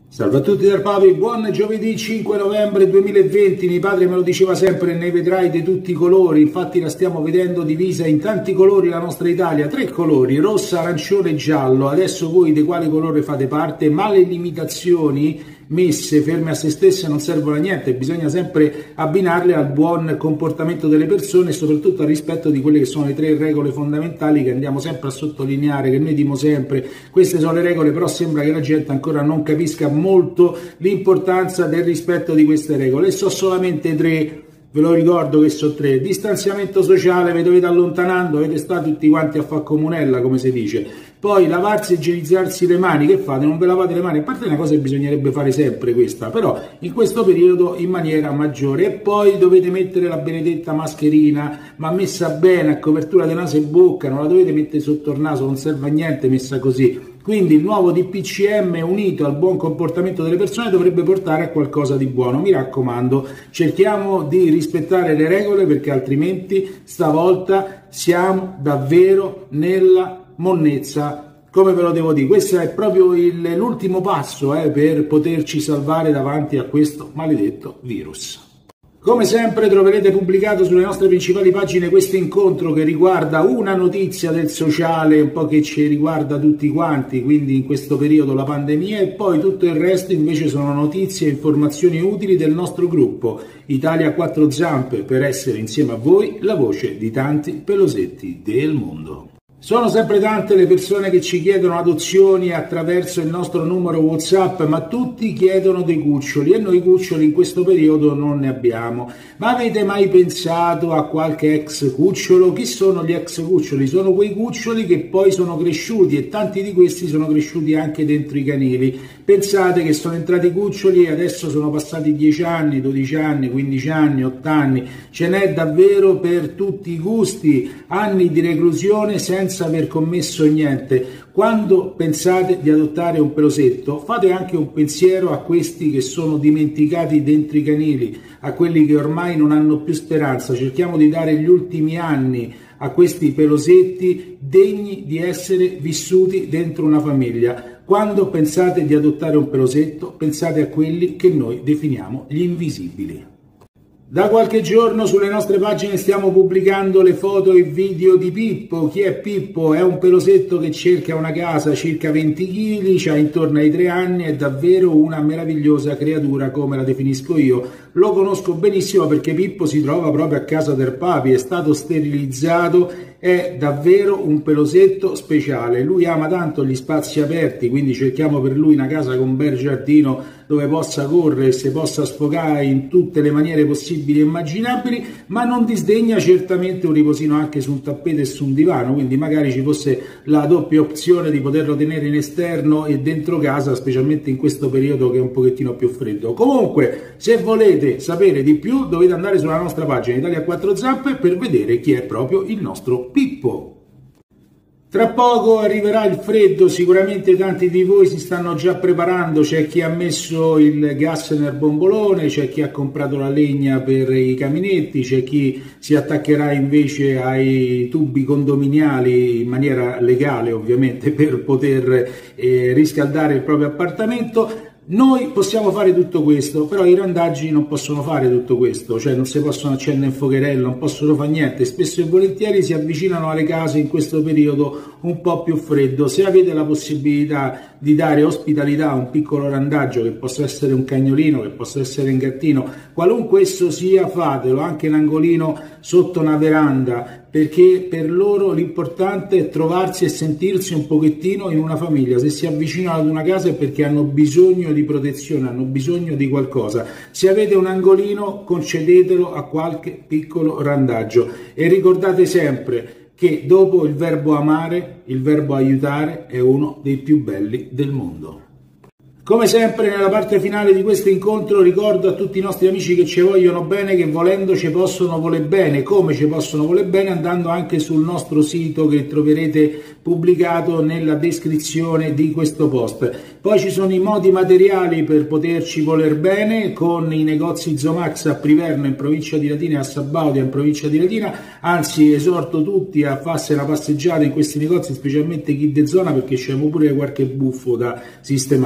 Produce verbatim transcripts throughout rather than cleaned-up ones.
Salve a tutti dal Papi, buon giovedì cinque novembre duemilaventi, mio padre me lo diceva sempre, ne vedrai di tutti i colori, infatti la stiamo vedendo divisa in tanti colori la nostra Italia, tre colori, rossa, arancione e giallo, adesso voi di quale colore fate parte, ma le limitazioni messe ferme a se stesse non servono a niente, bisogna sempre abbinarle al buon comportamento delle persone e soprattutto al rispetto di quelle che sono le tre regole fondamentali che andiamo sempre a sottolineare, che noi dimo sempre, queste sono le regole, però sembra che la gente ancora non capisca molto l'importanza del rispetto di queste regole, e so solamente tre. Ve lo ricordo che sono tre: distanziamento sociale, vi dovete allontanando, avete stato tutti quanti a far comunella, come si dice. Poi lavarsi e igienizzarsi le mani, che fate? Non ve lavate le mani? A parte una cosa che bisognerebbe fare sempre questa, però in questo periodo in maniera maggiore. E poi dovete mettere la benedetta mascherina, ma messa bene, a copertura di naso e bocca, non la dovete mettere sotto il naso, non serve a niente messa così. Quindi il nuovo D P C M unito al buon comportamento delle persone dovrebbe portare a qualcosa di buono. Mi raccomando, cerchiamo di rispettare le regole perché altrimenti stavolta siamo davvero nella monnezza. Come ve lo devo dire? Questo è proprio l'ultimo passo eh, per poterci salvare davanti a questo maledetto virus. Come sempre troverete pubblicato sulle nostre principali pagine questo incontro che riguarda una notizia del sociale, un po' che ci riguarda tutti quanti, quindi in questo periodo la pandemia, e poi tutto il resto invece sono notizie e informazioni utili del nostro gruppo Italia a quattro zampe, per essere insieme a voi la voce di tanti pelosetti del mondo. Sono sempre tante le persone che ci chiedono adozioni attraverso il nostro numero WhatsApp, ma tutti chiedono dei cuccioli e noi cuccioli in questo periodo non ne abbiamo. Ma avete mai pensato a qualche ex cucciolo? Chi sono gli ex cuccioli? Sono quei cuccioli che poi sono cresciuti e tanti di questi sono cresciuti anche dentro i canili. Pensate che sono entrati cuccioli e adesso sono passati dieci anni, dodici anni, quindici anni, otto anni. Ce n'è davvero per tutti i gusti, anni di reclusione senza aver commesso niente. Quando pensate di adottare un pelosetto, fate anche un pensiero a questi che sono dimenticati dentro i canili, a quelli che ormai non hanno più speranza. Cerchiamo di dare gli ultimi anni a questi pelosetti degni di essere vissuti dentro una famiglia. Quando pensate di adottare un pelosetto, pensate a quelli che noi definiamo gli invisibili. Da qualche giorno sulle nostre pagine stiamo pubblicando le foto e video di Pippo. Chi è Pippo? È un pelosetto che cerca una casa circa venti chili, ha intorno ai tre anni, è davvero una meravigliosa creatura, come la definisco io. Lo conosco benissimo perché Pippo si trova proprio a casa del Papi, è stato sterilizzato, è davvero un pelosetto speciale. Lui ama tanto gli spazi aperti, quindi cerchiamo per lui una casa con un bel giardino dove possa correre e si possa sfogare in tutte le maniere possibili e immaginabili, ma non disdegna certamente un riposino anche su un tappeto e su un divano, quindi magari ci fosse la doppia opzione di poterlo tenere in esterno e dentro casa, specialmente in questo periodo che è un pochettino più freddo. Comunque, se volete sapere di più dovete andare sulla nostra pagina Italia a quattro zampe per vedere chi è proprio il nostro Pippo. Tra poco arriverà il freddo, sicuramente tanti di voi si stanno già preparando, c'è chi ha messo il gas nel bombolone, c'è chi ha comprato la legna per i caminetti, c'è chi si attaccherà invece ai tubi condominiali in maniera legale ovviamente per poter eh, riscaldare il proprio appartamento. Noi possiamo fare tutto questo, però i randaggi non possono fare tutto questo, cioè non si possono accendere in focherello, non possono fare niente, spesso e volentieri si avvicinano alle case in questo periodo un po' più freddo. Se avete la possibilità di dare ospitalità a un piccolo randaggio, che possa essere un cagnolino, che possa essere un gattino, qualunque esso sia, fatelo, anche un angolino sotto una veranda, perché per loro l'importante è trovarsi e sentirsi un pochettino in una famiglia. Se si avvicinano ad una casa è perché hanno bisogno di protezione, hanno bisogno di qualcosa. Se avete un angolino, concedetelo a qualche piccolo randaggio e ricordate sempre che dopo il verbo amare, il verbo aiutare è uno dei più belli del mondo. Come sempre nella parte finale di questo incontro ricordo a tutti i nostri amici che ci vogliono bene che volendo ci possono voler bene. Come ci possono voler bene? Andando anche sul nostro sito che troverete pubblicato nella descrizione di questo post. Poi ci sono i modi materiali per poterci voler bene con i negozi Zomax a Priverno in provincia di Latina e a Sabaudia in provincia di Latina, anzi esorto tutti a farsi una passeggiata in questi negozi, specialmente chi de zona, perché c'è pure qualche buffo da sistemare, quindi magari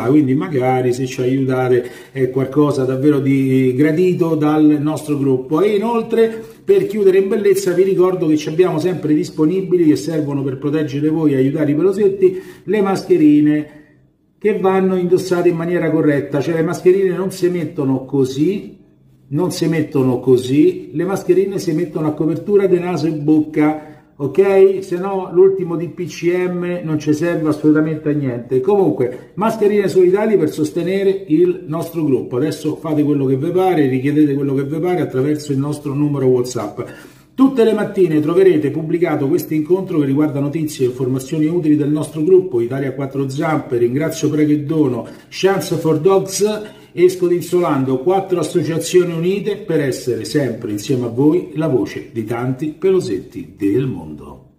magari se ci aiutate è qualcosa davvero di gradito dal nostro gruppo. E inoltre, per chiudere in bellezza, vi ricordo che ci abbiamo sempre disponibili, che servono per proteggere voi e aiutare i pelosetti, le mascherine che vanno indossate in maniera corretta. Cioè le mascherine non si mettono così, non si mettono così, le mascherine si mettono a copertura di naso e bocca, ok? Se no l'ultimo D P C M non ci serve assolutamente a niente. Comunque, mascherine solidali per sostenere il nostro gruppo. Adesso fate quello che vi pare, richiedete quello che vi pare attraverso il nostro numero WhatsApp. Tutte le mattine troverete pubblicato questo incontro che riguarda notizie e informazioni utili del nostro gruppo Italia a quattro zampe, Ringrazio Prego e Dono, Chance for Dogs e Scodinzolando, quattro associazioni unite per essere sempre insieme a voi la voce di tanti pelosetti del mondo.